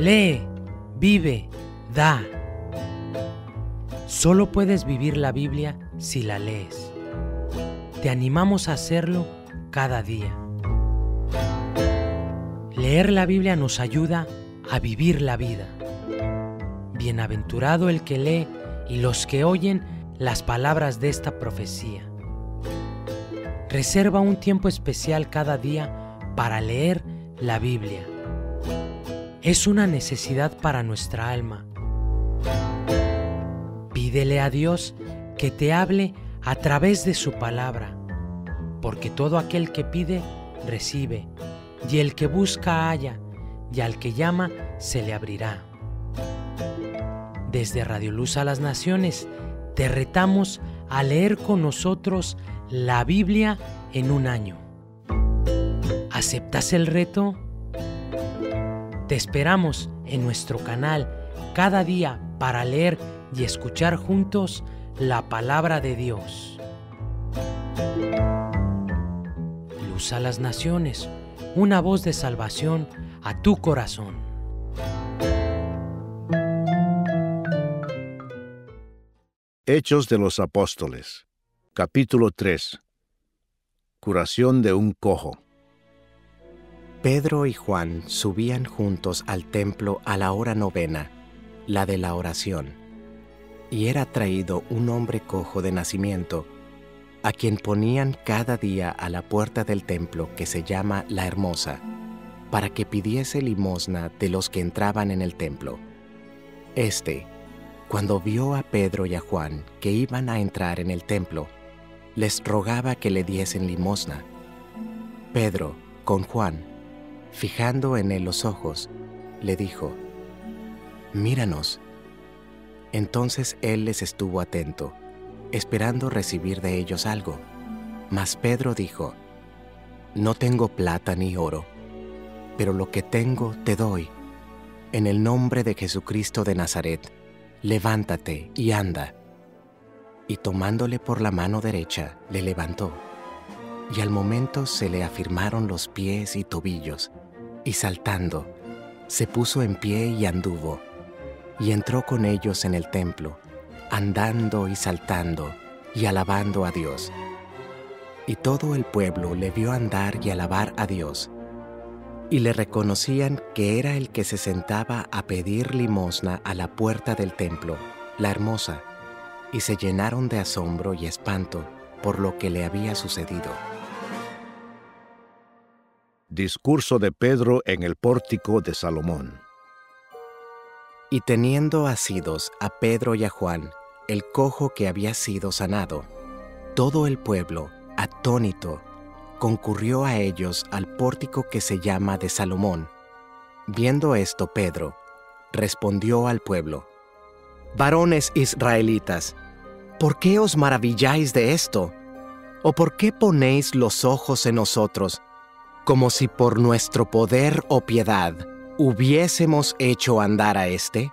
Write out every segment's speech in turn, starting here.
lee, vive, da. Solo puedes vivir la Biblia si la lees. Te animamos a hacerlo cada día. Leer la Biblia nos ayuda a vivir la vida. Bienaventurado el que lee y los que oyen las palabras de esta profecía. Reserva un tiempo especial cada día para leer la Biblia. Es una necesidad para nuestra alma. Pídele a Dios que te hable a través de su palabra, porque todo aquel que pide, recibe, y el que busca halla, y al que llama se le abrirá. Desde Radio Luz a las Naciones, te retamos a leer con nosotros la Biblia en un año. ¿Aceptas el reto? Te esperamos en nuestro canal cada día para leer y escuchar juntos la palabra de Dios. Luz a las Naciones, una voz de salvación a tu corazón. Hechos de los Apóstoles, capítulo 3. Curación de un cojo. Pedro y Juan subían juntos al templo a la hora novena, la de la oración, y era traído un hombre cojo de nacimiento, a quien ponían cada día a la puerta del templo que se llama La Hermosa, para que pidiese limosna de los que entraban en el templo. Cuando vio a Pedro y a Juan que iban a entrar en el templo, les rogaba que le diesen limosna. Pedro, con Juan, fijando en él los ojos, le dijo: «Míranos». Entonces él les estuvo atento, esperando recibir de ellos algo. Mas Pedro dijo: «No tengo plata ni oro, pero lo que tengo te doy. En el nombre de Jesucristo de Nazaret, levántate y anda». Y tomándole por la mano derecha, le levantó. Y al momento se le afirmaron los pies y tobillos, y saltando, se puso en pie y anduvo, y entró con ellos en el templo, andando y saltando, y alabando a Dios. Y todo el pueblo le vio andar y alabar a Dios, y le reconocían que era el que se sentaba a pedir limosna a la puerta del templo, La Hermosa, y se llenaron de asombro y espanto por lo que le había sucedido. Discurso de Pedro en el pórtico de Salomón. Y teniendo asidos a Pedro y a Juan, el cojo que había sido sanado, todo el pueblo, atónito, concurrió a ellos al pórtico que se llama de Salomón. Viendo esto, Pedro respondió al pueblo: «Varones israelitas, ¿por qué os maravilláis de esto? ¿O por qué ponéis los ojos en nosotros, como si por nuestro poder o piedad hubiésemos hecho andar a éste?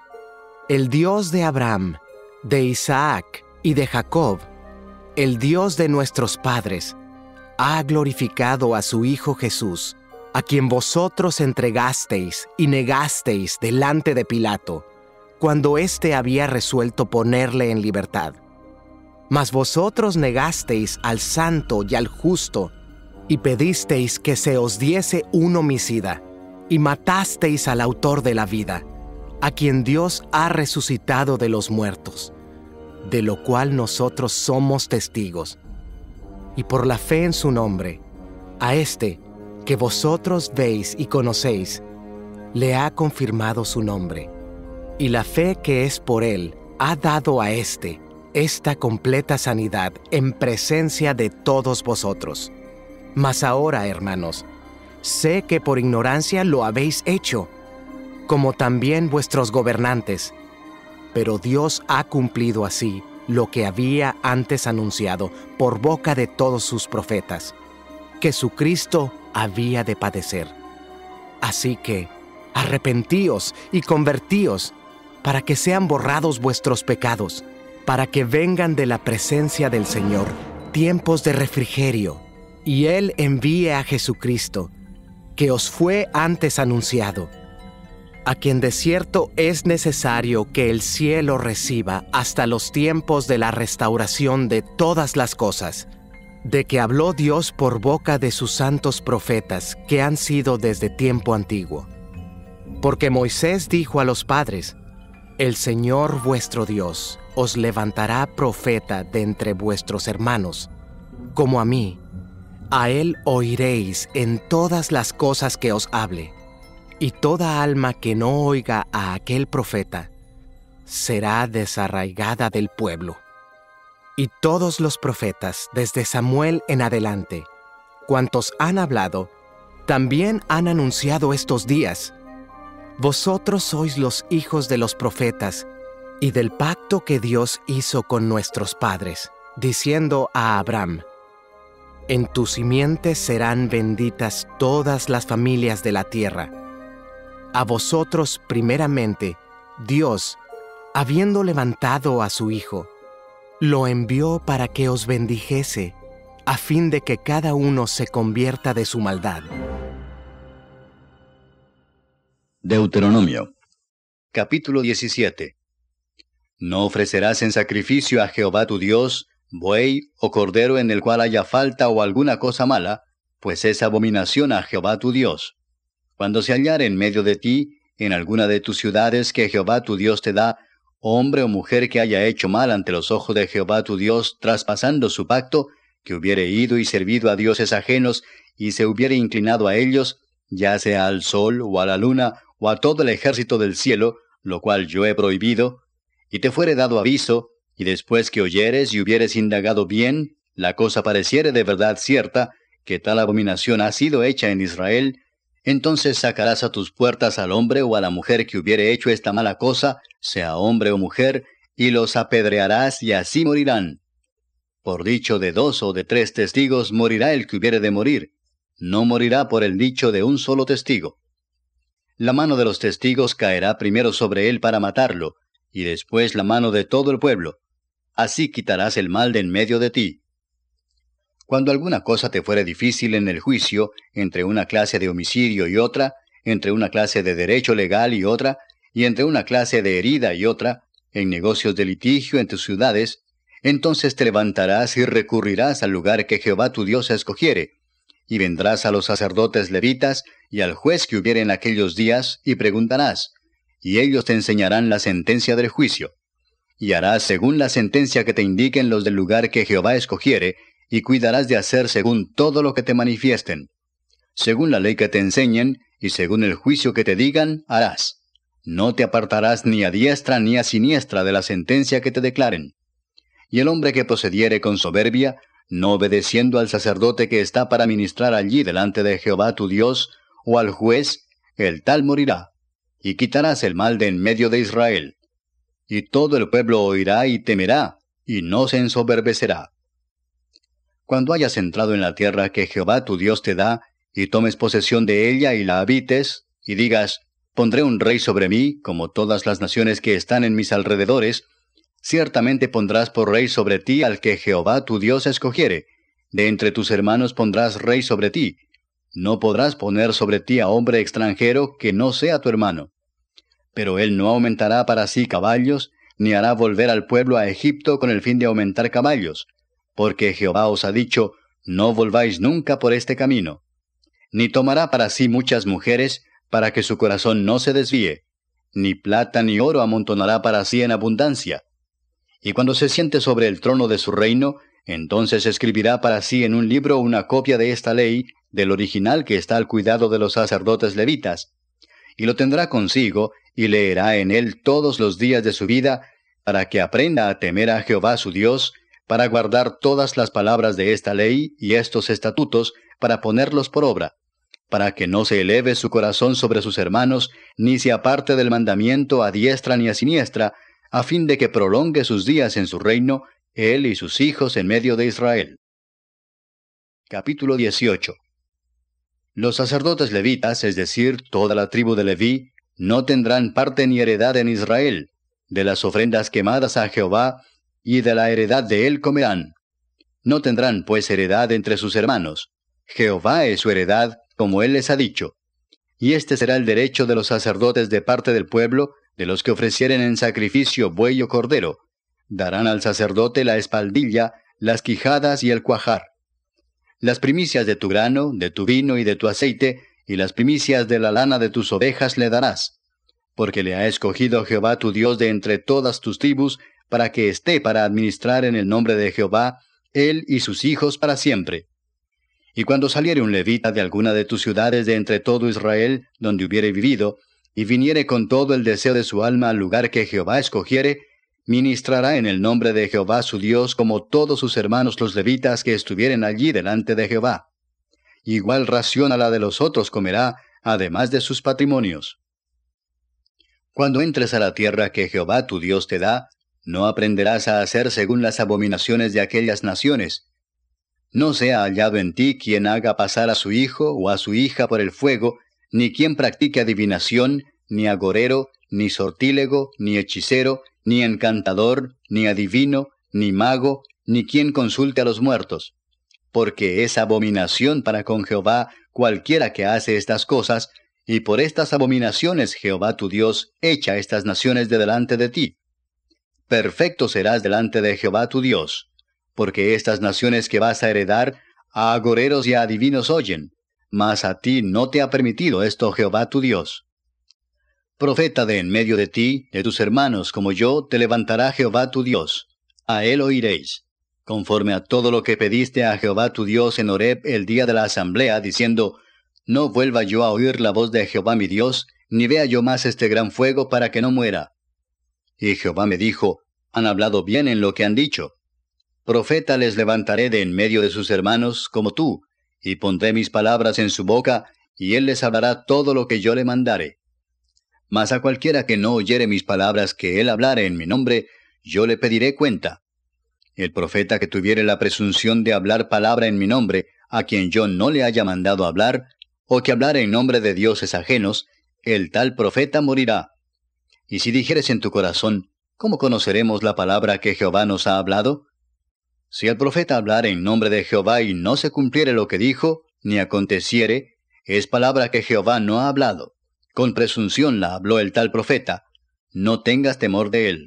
El Dios de Abraham, de Isaac y de Jacob, el Dios de nuestros padres, ha glorificado a su Hijo Jesús, a quien vosotros entregasteis y negasteis delante de Pilato, cuando éste había resuelto ponerle en libertad. Mas vosotros negasteis al santo y al justo, y pedisteis que se os diese un homicida, y matasteis al autor de la vida, a quien Dios ha resucitado de los muertos, de lo cual nosotros somos testigos. Y por la fe en su nombre, a este que vosotros veis y conocéis, le ha confirmado su nombre, y la fe que es por él ha dado a esta completa sanidad en presencia de todos vosotros. Mas ahora, hermanos, sé que por ignorancia lo habéis hecho, como también vuestros gobernantes, pero Dios ha cumplido así lo que había antes anunciado por boca de todos sus profetas, que su Cristo había de padecer. Así que, arrepentíos y convertíos, para que sean borrados vuestros pecados, para que vengan de la presencia del Señor tiempos de refrigerio, y Él envíe a Jesucristo, que os fue antes anunciado, a quien de cierto es necesario que el cielo reciba hasta los tiempos de la restauración de todas las cosas, de que habló Dios por boca de sus santos profetas que han sido desde tiempo antiguo. Porque Moisés dijo a los padres: el Señor vuestro Dios os levantará profeta de entre vuestros hermanos, como a mí. A él oiréis en todas las cosas que os hable, y toda alma que no oiga a aquel profeta será desarraigada del pueblo. Y todos los profetas, desde Samuel en adelante, cuantos han hablado, también han anunciado estos días. Vosotros sois los hijos de los profetas y del pacto que Dios hizo con nuestros padres, diciendo a Abraham: en tu simiente serán benditas todas las familias de la tierra. A vosotros primeramente, Dios, habiendo levantado a su Hijo, lo envió para que os bendijese, a fin de que cada uno se convierta de su maldad. Deuteronomio, capítulo 17. No ofrecerás en sacrificio a Jehová tu Dios buey o cordero en el cual haya falta o alguna cosa mala, pues es abominación a Jehová tu Dios. Cuando se hallare en medio de ti, en alguna de tus ciudades que Jehová tu Dios te da, hombre o mujer que haya hecho mal ante los ojos de Jehová tu Dios, traspasando su pacto, que hubiere ido y servido a dioses ajenos, y se hubiere inclinado a ellos, ya sea al sol, o a la luna, o a todo el ejército del cielo, lo cual yo he prohibido, y te fuere dado aviso, y después que oyeres y hubieres indagado bien, la cosa pareciere de verdad cierta, que tal abominación ha sido hecha en Israel, entonces sacarás a tus puertas al hombre o a la mujer que hubiere hecho esta mala cosa, sea hombre o mujer, y los apedrearás y así morirán. Por dicho de 2 o de 3 testigos morirá el que hubiere de morir, no morirá por el dicho de un solo testigo. La mano de los testigos caerá primero sobre él para matarlo, y después la mano de todo el pueblo. Así quitarás el mal de en medio de ti. Cuando alguna cosa te fuere difícil en el juicio, entre una clase de homicidio y otra, entre una clase de derecho legal y otra, y entre una clase de herida y otra, en negocios de litigio en tus ciudades, entonces te levantarás y recurrirás al lugar que Jehová tu Dios escogiere, y vendrás a los sacerdotes levitas y al juez que hubiere en aquellos días, y preguntarás, y ellos te enseñarán la sentencia del juicio. Y harás según la sentencia que te indiquen los del lugar que Jehová escogiere, y cuidarás de hacer según todo lo que te manifiesten. Según la ley que te enseñen, y según el juicio que te digan, harás. No te apartarás ni a diestra ni a siniestra de la sentencia que te declaren. Y el hombre que procediere con soberbia, no obedeciendo al sacerdote que está para ministrar allí delante de Jehová tu Dios, o al juez, el tal morirá, y quitarás el mal de en medio de Israel. Y todo el pueblo oirá y temerá, y no se ensoberbecerá. Cuando hayas entrado en la tierra que Jehová tu Dios te da, y tomes posesión de ella y la habites, y digas, pondré un rey sobre mí, como todas las naciones que están en mis alrededores, ciertamente pondrás por rey sobre ti al que Jehová tu Dios escogiere. De entre tus hermanos pondrás rey sobre ti. No podrás poner sobre ti a hombre extranjero que no sea tu hermano. Pero él no aumentará para sí caballos, ni hará volver al pueblo a Egipto con el fin de aumentar caballos, porque Jehová os ha dicho, no volváis nunca por este camino. Ni tomará para sí muchas mujeres, para que su corazón no se desvíe, ni plata ni oro amontonará para sí en abundancia. Y cuando se siente sobre el trono de su reino, entonces escribirá para sí en un libro una copia de esta ley, del original que está al cuidado de los sacerdotes levitas, y lo tendrá consigo, y leerá en él todos los días de su vida, para que aprenda a temer a Jehová su Dios, para guardar todas las palabras de esta ley y estos estatutos, para ponerlos por obra, para que no se eleve su corazón sobre sus hermanos, ni se aparte del mandamiento a diestra ni a siniestra, a fin de que prolongue sus días en su reino, él y sus hijos en medio de Israel. Capítulo 18. Los sacerdotes levitas, es decir, toda la tribu de Leví, no tendrán parte ni heredad en Israel, de las ofrendas quemadas a Jehová, y de la heredad de él comerán. No tendrán pues heredad entre sus hermanos. Jehová es su heredad, como él les ha dicho. Y este será el derecho de los sacerdotes de parte del pueblo, de los que ofrecieren en sacrificio buey o cordero. Darán al sacerdote la espaldilla, las quijadas y el cuajar. Las primicias de tu grano, de tu vino y de tu aceite, y las primicias de la lana de tus ovejas le darás. Porque le ha escogido Jehová tu Dios de entre todas tus tribus, para que esté para administrar en el nombre de Jehová, él y sus hijos para siempre. Y cuando saliere un levita de alguna de tus ciudades de entre todo Israel, donde hubiere vivido, y viniere con todo el deseo de su alma al lugar que Jehová escogiere, ministrará en el nombre de Jehová su Dios como todos sus hermanos los levitas que estuvieren allí delante de Jehová. Igual ración a la de los otros comerá, además de sus patrimonios. Cuando entres a la tierra que Jehová tu Dios te da, no aprenderás a hacer según las abominaciones de aquellas naciones. No sea hallado en ti quien haga pasar a su hijo o a su hija por el fuego, ni quien practique adivinación, ni agorero, ni sortílego, ni hechicero, ni encantador, ni adivino, ni mago, ni quien consulte a los muertos. Porque es abominación para con Jehová cualquiera que hace estas cosas, y por estas abominaciones Jehová tu Dios echa estas naciones de delante de ti. Perfecto serás delante de Jehová tu Dios, porque estas naciones que vas a heredar, a agoreros y a adivinos oyen, mas a ti no te ha permitido esto Jehová tu Dios. Profeta de en medio de ti, de tus hermanos como yo, te levantará Jehová tu Dios. A él oiréis, conforme a todo lo que pediste a Jehová tu Dios en Horeb el día de la asamblea, diciendo, no vuelva yo a oír la voz de Jehová mi Dios, ni vea yo más este gran fuego para que no muera. Y Jehová me dijo, han hablado bien en lo que han dicho. Profeta les levantaré de en medio de sus hermanos como tú, y pondré mis palabras en su boca, y él les hablará todo lo que yo le mandare. Mas a cualquiera que no oyere mis palabras que él hablare en mi nombre, yo le pediré cuenta. El profeta que tuviere la presunción de hablar palabra en mi nombre, a quien yo no le haya mandado hablar, o que hablare en nombre de dioses ajenos, el tal profeta morirá. Y si dijeres en tu corazón, ¿cómo conoceremos la palabra que Jehová nos ha hablado? Si el profeta hablare en nombre de Jehová y no se cumpliere lo que dijo, ni aconteciere, es palabra que Jehová no ha hablado. Con presunción la habló el tal profeta. No tengas temor de él.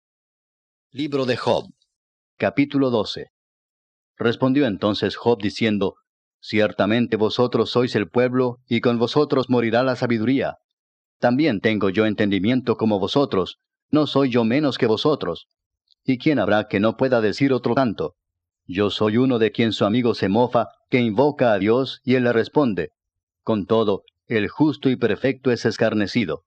Libro de Job, capítulo 12. Respondió entonces Job diciendo, ciertamente vosotros sois el pueblo, y con vosotros morirá la sabiduría. También tengo yo entendimiento como vosotros, no soy yo menos que vosotros. ¿Y quién habrá que no pueda decir otro tanto? Yo soy uno de quien su amigo se mofa, que invoca a Dios, y él le responde. Con todo, el justo y perfecto es escarnecido.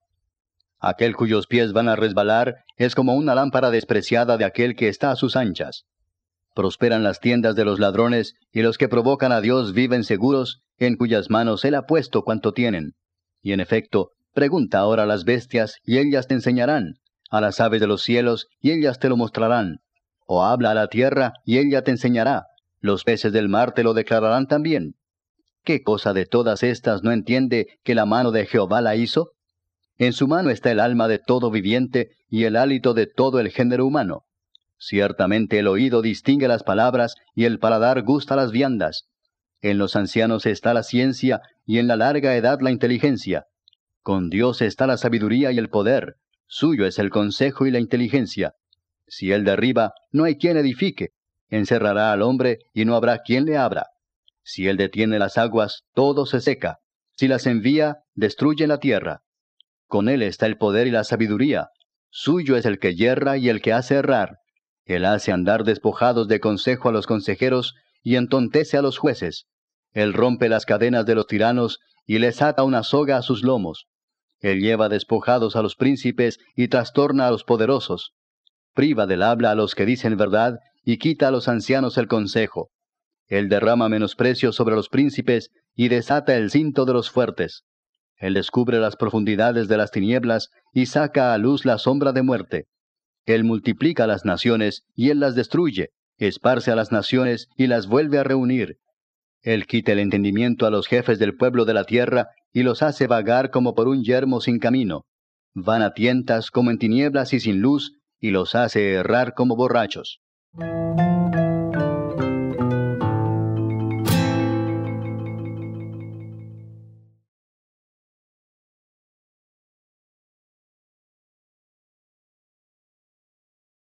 Aquel cuyos pies van a resbalar, es como una lámpara despreciada de aquel que está a sus anchas. Prosperan las tiendas de los ladrones, y los que provocan a Dios viven seguros, en cuyas manos él ha puesto cuanto tienen. Y en efecto, pregunta ahora a las bestias, y ellas te enseñarán, a las aves de los cielos, y ellas te lo mostrarán. O habla a la tierra, y ella te enseñará, los peces del mar te lo declararán también. ¿Qué cosa de todas estas no entiende que la mano de Jehová la hizo? En su mano está el alma de todo viviente, y el hálito de todo el género humano. Ciertamente el oído distingue las palabras, y el paladar gusta las viandas. En los ancianos está la ciencia, y en la larga edad la inteligencia. Con Dios está la sabiduría y el poder. Suyo es el consejo y la inteligencia. Si él derriba, no hay quien edifique. Encerrará al hombre, y no habrá quien le abra. Si él detiene las aguas, todo se seca. Si las envía, destruye la tierra. Con él está el poder y la sabiduría. Suyo es el que yerra y el que hace errar. Él hace andar despojados de consejo a los consejeros, y entontece a los jueces. Él rompe las cadenas de los tiranos, y les ata una soga a sus lomos. Él lleva despojados a los príncipes, y trastorna a los poderosos. Priva del habla a los que dicen verdad, y quita a los ancianos el consejo. Él derrama menosprecio sobre los príncipes, y desata el cinto de los fuertes. Él descubre las profundidades de las tinieblas, y saca a luz la sombra de muerte. Él multiplica las naciones, y él las destruye, esparce a las naciones, y las vuelve a reunir. Él quita el entendimiento a los jefes del pueblo de la tierra, y los hace vagar como por un yermo sin camino. Van a tientas como en tinieblas y sin luz, y los hace errar como borrachos.